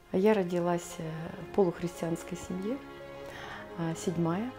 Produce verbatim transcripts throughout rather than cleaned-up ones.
Я родилась в полухристианской семье, седьмая.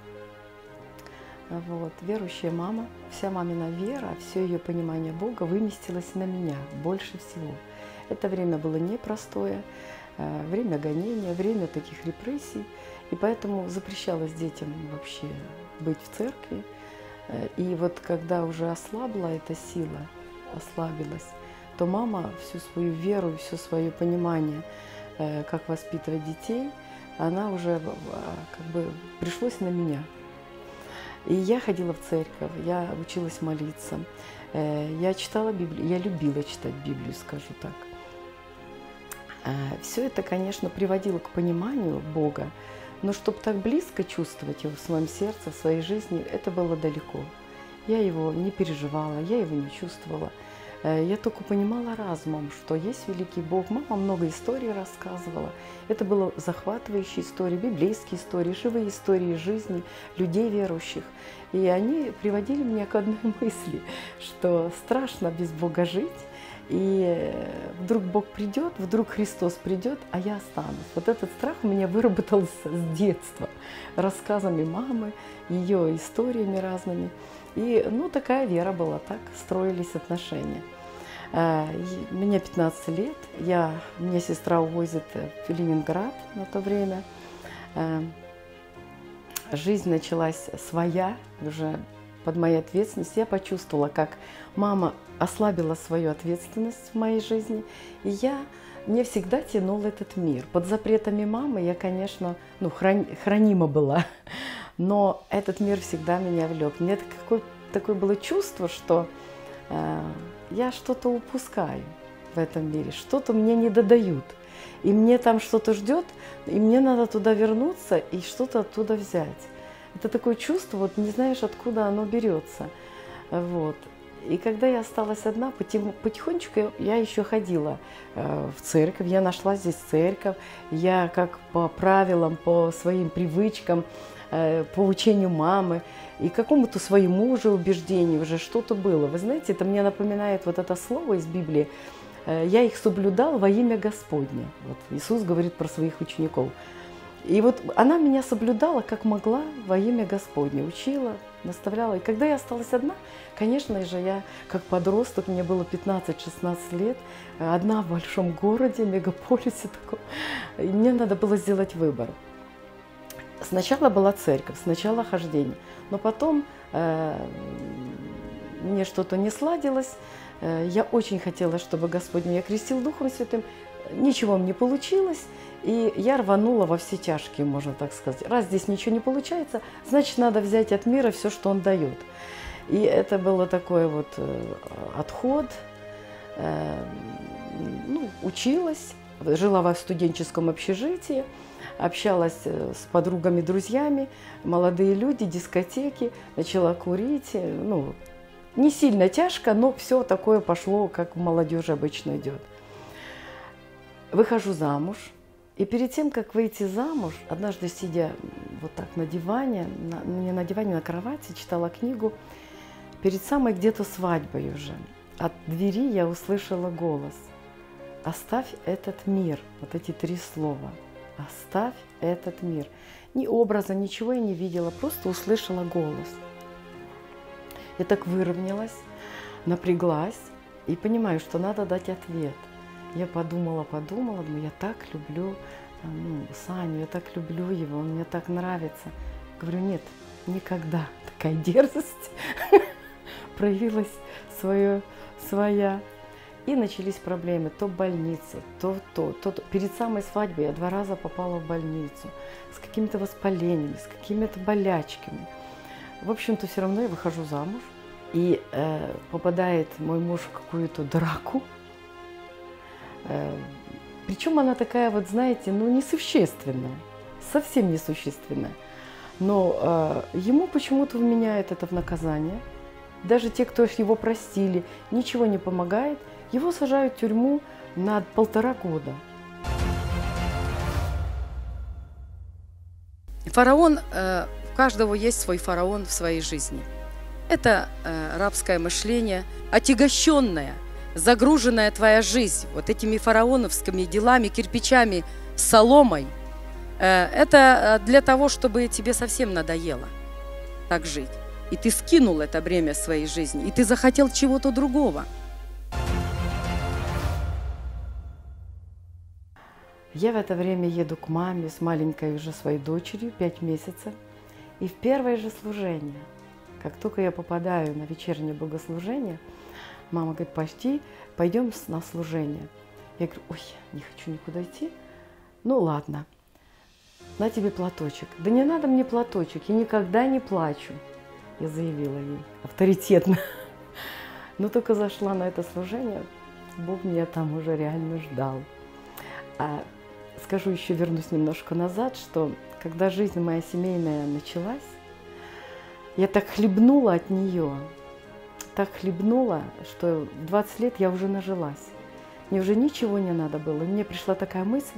Вот, верующая мама, вся мамина вера, все ее понимание Бога выместилось на меня больше всего. Это время было непростое, время гонения, время таких репрессий, и поэтому запрещалось детям вообще быть в церкви. И вот когда уже ослабла эта сила, ослабилась, то мама всю свою веру, все свое понимание, как воспитывать детей, она уже как бы пришлось на меня. И я ходила в церковь, я училась молиться, я читала Библию, я любила читать Библию, скажу так. Все это, конечно, приводило к пониманию Бога, но чтобы так близко чувствовать его в своем сердце, в своей жизни, это было далеко. Я его не переживала, я его не чувствовала. Я только понимала разумом, что есть великий Бог. Мама много историй рассказывала. Это были захватывающие истории, библейские истории, живые истории жизни людей верующих. И они приводили меня к одной мысли, что страшно без Бога жить. И вдруг Бог придет, вдруг Христос придет, а я останусь. Вот этот страх у меня выработался с детства, рассказами мамы, ее историями разными. И ну, такая вера была, так строились отношения. Мне пятнадцать лет, я, меня сестра увозит в Ленинград на то время. Жизнь началась своя, уже под моей ответственностью. Я почувствовала, как мама ослабила свою ответственность в моей жизни. И я, мне всегда тянул этот мир. Под запретами мамы я, конечно, ну, хран, хранима была. Но этот мир всегда меня влек. Мне такое, такое было чувство, что э, я что-то упускаю в этом мире, что-то мне не додают. И мне там что-то ждет, и мне надо туда вернуться и что-то оттуда взять. Это такое чувство, вот не знаешь, откуда оно берется. Вот. И когда я осталась одна, потихонечку я еще ходила в церковь, я нашла здесь церковь, я как по правилам, по своим привычкам, по учению мамы и какому-то своему уже убеждению уже что-то было. Вы знаете, это мне напоминает вот это слово из Библии: «Я их соблюдал во имя Господне». Вот Иисус говорит про своих учеников. И вот она меня соблюдала как могла во имя Господне, учила, наставляла. И когда я осталась одна, конечно же, я как подросток, мне было пятнадцать-шестнадцать лет, одна в большом городе, мегаполисе таком, и мне надо было сделать выбор. Сначала была церковь, сначала хождение, но потом э, мне что-то не сладилось. Э, я очень хотела, чтобы Господь меня крестил Духом Святым. Ничего не получилось, и я рванула во все тяжкие, можно так сказать. Раз здесь ничего не получается, значит, надо взять от мира все, что он дает. И это было такой вот э, отход. Э, ну, училась, жила в студенческом общежитии, общалась с подругами, друзьями, молодые люди, дискотеки, начала курить. Ну, не сильно тяжко, но все такое пошло, как в молодежи обычно идет. Выхожу замуж, и перед тем, как выйти замуж, однажды, сидя вот так на диване, на, не на диване, на кровати, читала книгу, перед самой где-то свадьбой уже, от двери я услышала голос: «Оставь этот мир», вот эти три слова, «Оставь этот мир». Ни образа, ничего я не видела, просто услышала голос. Я так выровнялась, напряглась и понимаю, что надо дать ответ. Я подумала, подумала, думаю, я так люблю ну, Саню, я так люблю его, он мне так нравится. Говорю, нет, никогда такая дерзость проявилась свое, своя. И начались проблемы, то в больнице, то то, то, то. Перед самой свадьбой я два раза попала в больницу с какими-то воспалениями, с какими-то болячками. В общем-то, все равно я выхожу замуж, и э, попадает мой муж в какую-то драку. Причем она такая, вот знаете, ну несущественная, совсем несущественная. Но э, ему почему-то вменяют это в наказание. Даже те, кто его простили, ничего не помогает. Его сажают в тюрьму на полтора года. Фараон, э, у каждого есть свой фараон в своей жизни. Это э, рабское мышление, отягощенное загруженная твоя жизнь вот этими фараоновскими делами, кирпичами, соломой, э, это для того, чтобы тебе совсем надоело так жить. И ты скинул это бремя своей жизни, и ты захотел чего-то другого. Я в это время еду к маме с маленькой уже своей дочерью, пять месяцев. И в первое же служение, как только я попадаю на вечернее богослужение, мама говорит: пойди, пойдем на служение. Я говорю: ой, не хочу никуда идти. Ну ладно, на тебе платочек. Да не надо мне платочек, я никогда не плачу, я заявила ей авторитетно. Но только зашла на это служение, Бог меня там уже реально ждал. А скажу еще, вернусь немножко назад, что когда жизнь моя семейная началась, я так хлебнула от нее, так хлебнула, что в двадцать лет я уже нажилась. Мне уже ничего не надо было. И мне пришла такая мысль: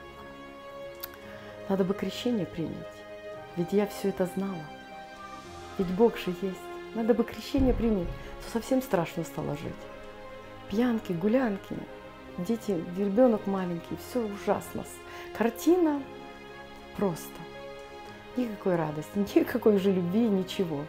надо бы крещение принять. Ведь я все это знала. Ведь Бог же есть. Надо бы крещение принять. То совсем страшно стало жить. Пьянки, гулянки, дети, ребенок маленький, все ужасно. Картина просто. Никакой радости, никакой же любви, ничего.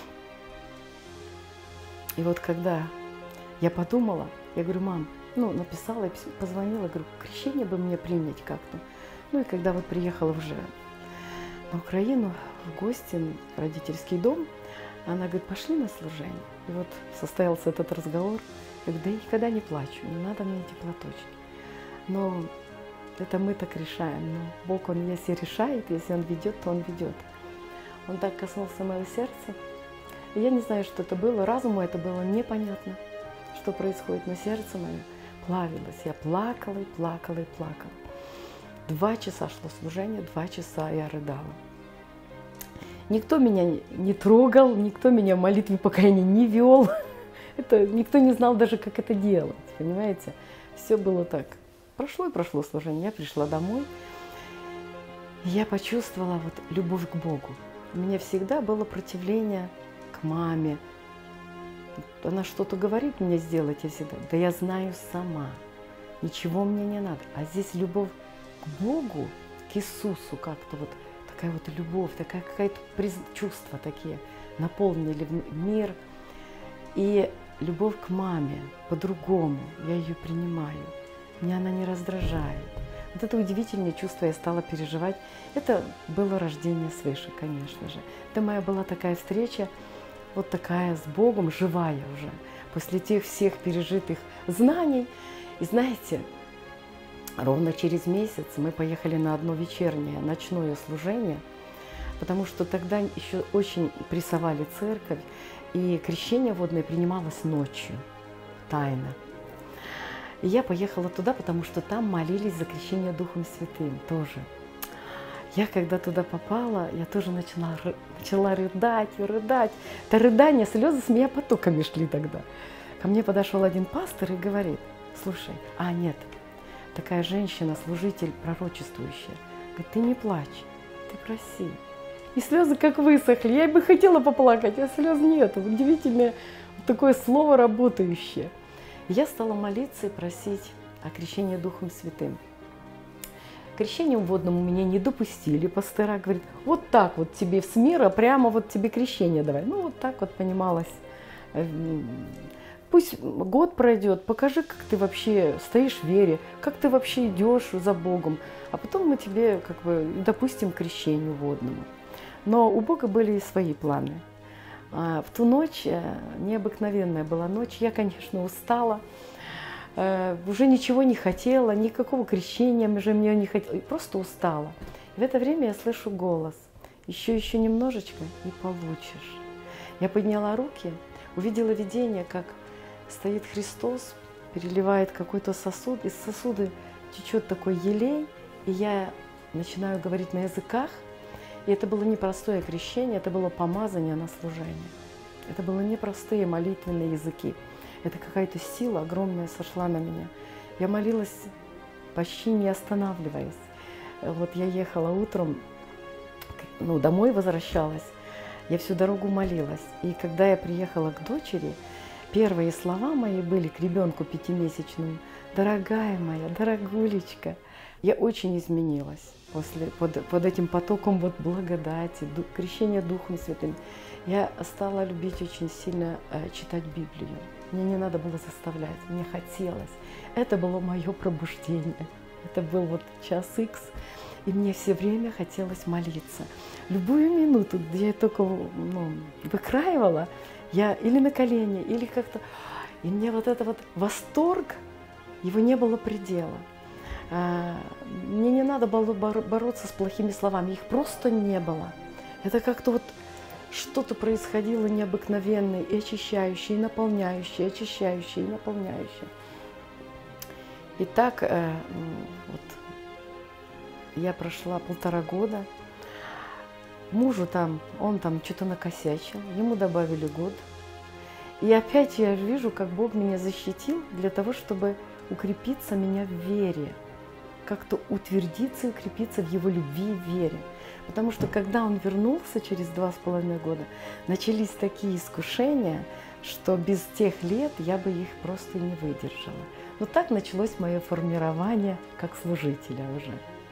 И вот когда я подумала, я говорю: мам, ну, написала, позвонила, говорю: крещение бы мне принять как-то. Ну и когда вот приехала уже на Украину в гости, в родительский дом, она говорит: пошли на служение. И вот состоялся этот разговор. Я говорю: да я никогда не плачу, не надо мне эти платочки. Но это мы так решаем. Но Бог, Он если решает, если Он ведет, то Он ведет. Он так коснулся моего сердца. И я не знаю, что это было. Разуму это было непонятно, что происходит. Но сердце мое плавилось. Я плакала и плакала и плакала. Два часа шло служение, два часа я рыдала. Никто меня не трогал, никто меня в молитве покаяния не вел. Это, никто не знал даже, как это делать, понимаете? Все было так. Прошло и прошло служение. Я пришла домой, и я почувствовала вот любовь к Богу. У меня всегда было противление к маме. Она что-то говорит мне сделать, я всегда: да я знаю сама, ничего мне не надо. А здесь любовь к Богу, к Иисусу как-то вот, такая вот любовь, такая какая-то чувства такие наполнили мир. И любовь к маме по-другому, я ее принимаю, меня она не раздражает. Вот это удивительное чувство я стала переживать. Это было рождение свыше, конечно же. Это моя была такая встреча, вот такая с Богом, живая уже, после тех всех пережитых знаний. И знаете, ровно через месяц мы поехали на одно вечернее, ночное служение, потому что тогда еще очень прессовали церковь, и крещение водное принималось ночью, тайно. И я поехала туда, потому что там молились за крещение Духом Святым тоже. Я когда туда попала, я тоже начала, начала рыдать и рыдать. Это рыдание, слезы с меня потоками шли тогда. Ко мне подошел один пастор и говорит: слушай, а нет, такая женщина, служитель пророчествующая, говорит: ты не плачь, ты проси. И слезы как высохли. Я бы хотела поплакать, а слез нет. Удивительное такое слово работающее. Я стала молиться и просить о крещении Духом Святым. Крещением водным у меня не допустили. Пастора говорит: вот так вот тебе с мира, прямо вот тебе крещение давай. Ну вот так вот понималось. Пусть год пройдет, покажи, как ты вообще стоишь в вере, как ты вообще идешь за Богом, а потом мы тебе как бы допустим к крещению водному. Но у Бога были и свои планы. В ту ночь, необыкновенная была ночь, я, конечно, устала, уже ничего не хотела, никакого крещения уже мне не хотела, просто устала. И в это время я слышу голос: еще, еще немножечко и получишь. Я подняла руки, увидела видение, как стоит Христос, переливает какой-то сосуд, из сосуда течет такой елей, и я начинаю говорить на языках. И это было непростое крещение, это было помазание на служение. Это были непростые молитвенные языки. Это какая-то сила огромная сошла на меня. Я молилась, почти не останавливаясь. Вот я ехала утром, ну, домой возвращалась, я всю дорогу молилась. И когда я приехала к дочери, первые слова мои были к ребенку пятимесячному: «Дорогая моя, дорогулечка». Я очень изменилась после, под, под этим потоком вот благодати, ду, крещения Духом Святым. Я стала любить очень сильно э, читать Библию. Мне не надо было заставлять, мне хотелось. Это было мое пробуждение. Это был вот час икс, и мне все время хотелось молиться. Любую минуту, где я только ну, выкраивала, я или на колени, или как-то... И мне вот это вот восторг, его не было предела. Мне не надо было бороться с плохими словами, их просто не было. Это как-то вот что-то происходило необыкновенное, и очищающее, и наполняющее, и очищающее, и наполняющее. И так вот я прошла полтора года. Мужу там, он там что-то накосячил, ему добавили год. И опять я вижу, как Бог меня защитил для того, чтобы укрепиться меня в вере, как-то утвердиться и укрепиться в Его любви и вере. Потому что когда Он вернулся через два с половиной года, начались такие искушения, что без тех лет я бы их просто не выдержала. Но так началось мое формирование как служителя уже.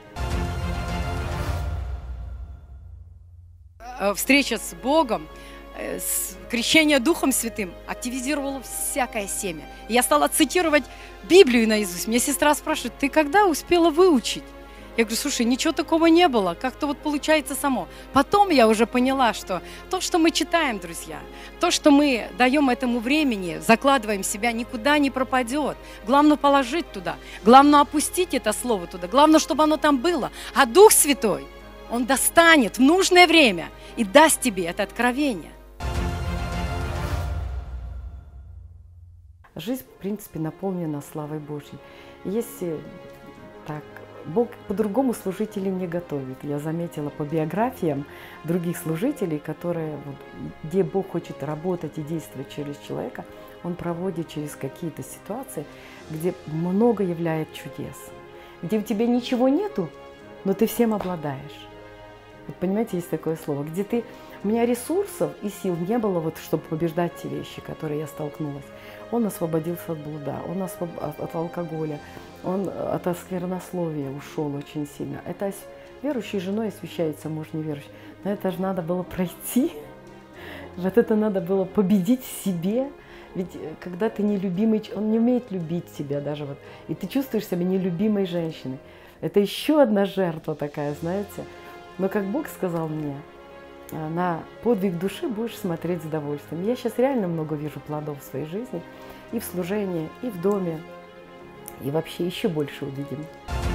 Встреча с Богом, с крещение Духом Святым активизировало всякое семя. Я стала цитировать Библию наизусть. Меня сестра спрашивает: ты когда успела выучить? Я говорю: слушай, ничего такого не было, как-то вот получается само. Потом я уже поняла, что то, что мы читаем, друзья, то, что мы даем этому времени, закладываем в себя, никуда не пропадет. Главное положить туда, главное опустить это слово туда, главное, чтобы оно там было. А Дух Святой, Он достанет в нужное время и даст тебе это откровение. Жизнь, в принципе, наполнена славой Божьей. Если так, Бог по-другому служителей не готовит. Я заметила по биографиям других служителей, которые, вот, где Бог хочет работать и действовать через человека, Он проводит через какие-то ситуации, где много являет чудес, где у тебя ничего нету, но ты всем обладаешь. Вот понимаете, есть такое слово, где ты... У меня ресурсов и сил не было, вот, чтобы побеждать те вещи, которые я столкнулась. Он освободился от блуда, он освоб... от алкоголя, он от сквернословия ушел очень сильно. Это верующей женой освящается муж неверующий. Но это же надо было пройти, вот это надо было победить в себе. Ведь когда ты нелюбимый, он не умеет любить тебя даже, вот, и ты чувствуешь себя нелюбимой женщиной. Это еще одна жертва такая, знаете. Но как Бог сказал мне, на подвиг души будешь смотреть с удовольствием. Я сейчас реально много вижу плодов в своей жизни, и в служении, и в доме, и вообще еще больше увидим.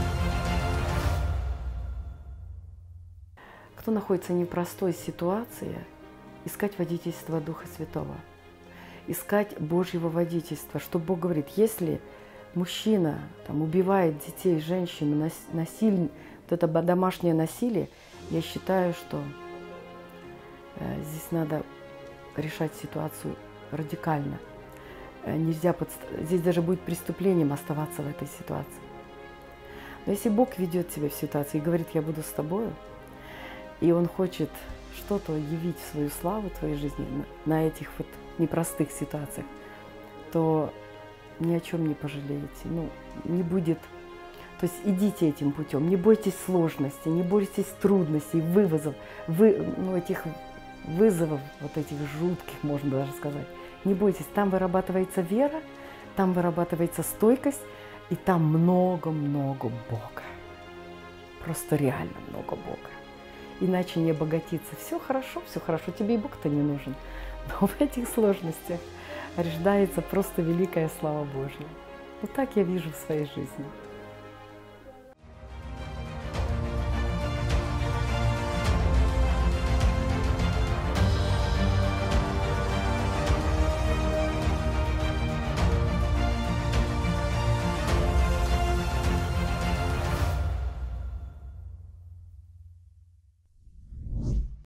Кто находится в непростой ситуации, искать водительство Духа Святого, искать Божьего водительства, что Бог говорит, если мужчина там, убивает детей, женщину, насилие, вот это домашнее насилие, я считаю, что э, здесь надо решать ситуацию радикально. Э, нельзя подст... Здесь даже будет преступлением оставаться в этой ситуации. Но если Бог ведет тебя в ситуации и говорит, я буду с тобою, и Он хочет что-то явить в свою славу в твоей жизни на, на этих вот непростых ситуациях, то ни о чем не пожалеете. Ну, не будет... То есть идите этим путем, не бойтесь сложностей, не бойтесь трудностей, вывозов, вы, ну, этих вызовов, вот этих жутких, можно даже сказать. Не бойтесь, там вырабатывается вера, там вырабатывается стойкость, и там много-много Бога. Просто реально много Бога. Иначе не обогатиться. Все хорошо, все хорошо, тебе и Бог-то не нужен. Но в этих сложностях рождается просто великая слава Божья. Вот так я вижу в своей жизни.